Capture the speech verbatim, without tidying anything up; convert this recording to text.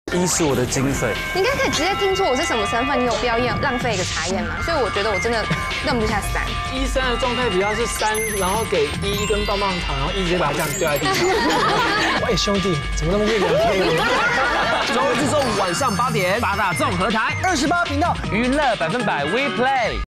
一是我的精髓。 你应该可以直接听出我是什么身份，你有必要验浪费一个查验吗？所以我觉得我真的认不下三。 一三的状态比较是三，然后给一一根棒棒糖，然后一直接把它这样掉在地上。喂，兄弟，怎么那么会聊天呢？ 周一至周五晚上八点，八大综合台二十八频道， 娱乐百分百 We Play。